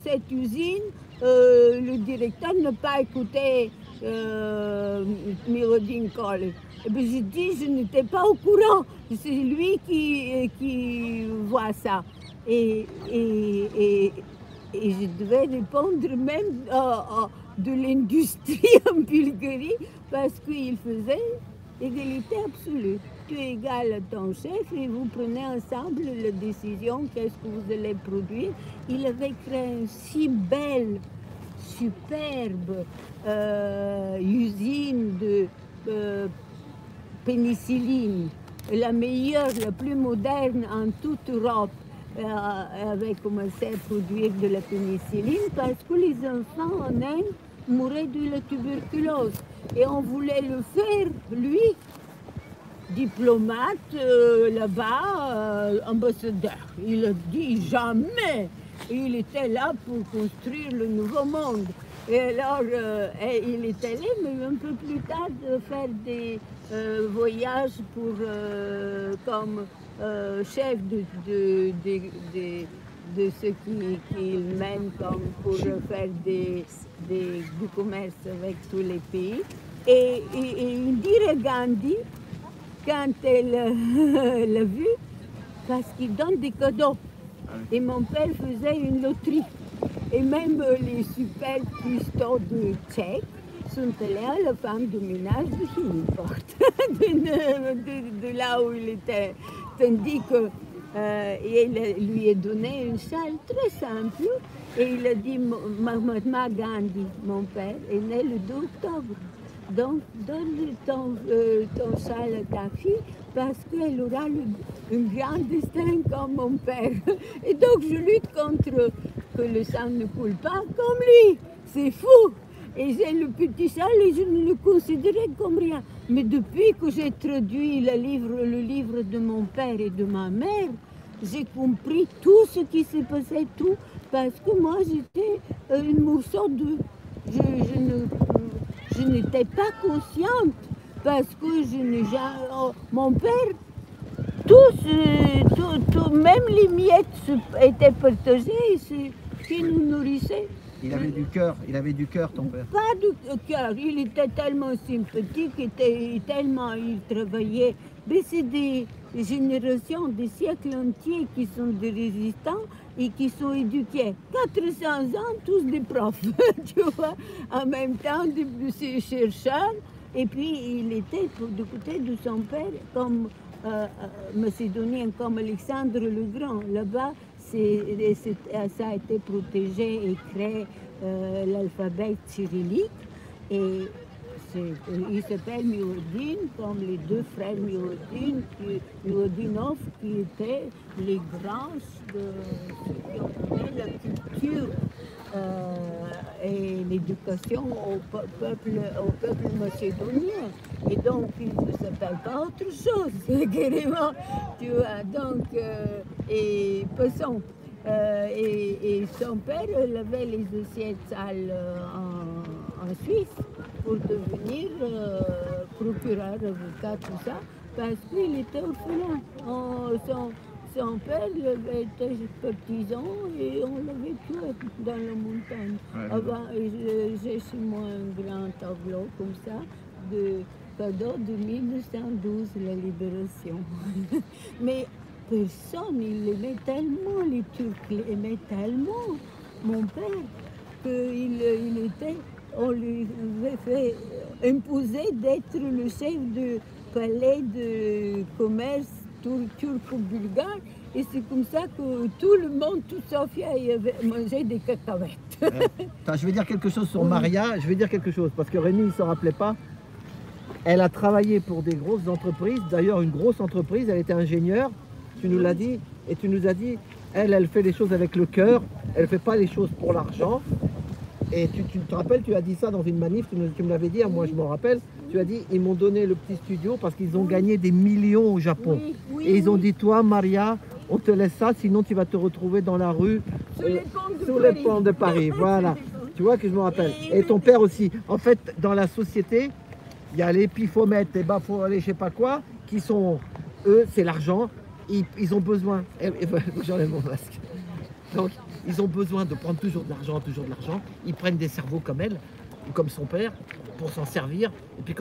cette usine, le directeur n'a pas écouté Mirodin College. Et bien, j'ai dit, je n'étais pas au courant. C'est lui qui voit ça. Et je devais répondre même de l'industrie en Bulgarie parce qu'il faisait égalité absolue. Tu es égal à ton chef et vous prenez ensemble la décision, qu'est-ce que vous allez produire. Il avait créé une si belle, superbe usine de pénicilline, la meilleure, la plus moderne en toute Europe, avait commencé à produire de la pénicilline parce que les enfants en Inde mouraient de la tuberculose. Et on voulait le faire, lui, diplomate là-bas, ambassadeur. Il a dit jamais. Il était là pour construire le nouveau monde. Et alors, il est allé, mais un peu plus tard, de faire des voyages pour, comme chef de ceux qui mènent comme pour faire du commerce avec tous les pays. Et Indira Gandhi, quand elle l'a vu, parce qu'il donne des cadeaux. Et mon père faisait une loterie. Et même les super cuistots de Tchèque sont allés à la femme de ménage de Hindenburg, de là où il était. Tandis que il lui a donné une salle très simple et il a dit Mahatma Gandhi, mon père, est né le 2 octobre. Donc, donne ton salle à ta fille parce qu'elle aura un grand destin comme mon père. Et donc, je lutte contre que le sang ne coule pas comme lui. C'est fou. Et j'ai le petit salle et je ne le considérais comme rien. Mais depuis que j'ai traduit le livre de mon père et de ma mère, j'ai compris tout ce qui s'est passé, tout. Parce que moi, j'étais une morceau de... Je n'étais pas consciente parce que je n'ai jamais... mon père, même les miettes étaient partagées, c'est ce qui nous nourrissait. Il avait du cœur, ton père. Pas du cœur, il était tellement sympathique, il travaillait. Mais c'est des générations, des siècles entiers qui sont des résistants et qui sont éduqués. 400 ans, tous des profs, tu vois, en même temps des chercheurs. Et puis il était du côté de son père comme macédonien, comme Alexandre le Grand. Là-bas, ça a été protégé et créé l'alphabet cyrillique. Et il s'appelle Mirodin, comme les deux frères Mirodinov, qui étaient les grands qui ont donné la culture et l'éducation au peuple macédonien. Et donc, il ne s'appelle pas autre chose, carrément. Tu vois, donc, et passons. Et son père avait les assiettes sales en Suisse pour devenir procureur, avocat, tout ça, parce qu'il était orphelin. Son père était partisan et on l'avait tué dans la montagne. J'ai chez moi un grand tableau comme ça de cadeau de 1912, la libération. Mais personne, il aimait tellement, les Turcs l'aimaient tellement, mon père, on lui avait fait imposer d'être le chef du palais de commerce turco-bulgare. Et c'est comme ça que tout le monde, toute Sofia, avait mangé des cacahuètes. Je vais dire quelque chose sur Maria, parce que Rémi ne s'en rappelait pas. Elle a travaillé pour des grosses entreprises, d'ailleurs une grosse entreprise, elle était ingénieure, tu nous l'as dit, et tu nous as dit, elle fait les choses avec le cœur, elle ne fait pas les choses pour l'argent. Et tu te rappelles, tu as dit ça dans une manif, tu me l'avais dit, moi je m'en rappelle, tu as dit, ils m'ont donné le petit studio parce qu'ils ont gagné des millions au Japon. Et ils ont dit, toi Maria, on te laisse ça, sinon tu vas te retrouver dans la rue, sous les ponts de Paris. Voilà, tu vois que je me rappelle. Et ton père aussi. En fait, dans la société, il y a les pifomètres, les bafos, je sais pas quoi, qui sont, eux, c'est l'argent, ils ont besoin. J'enlève mon masque. Donc, Ils ont besoin de prendre toujours de l'argent, toujours de l'argent. Ils prennent des cerveaux comme elle, ou comme son père, pour s'en servir. Et puis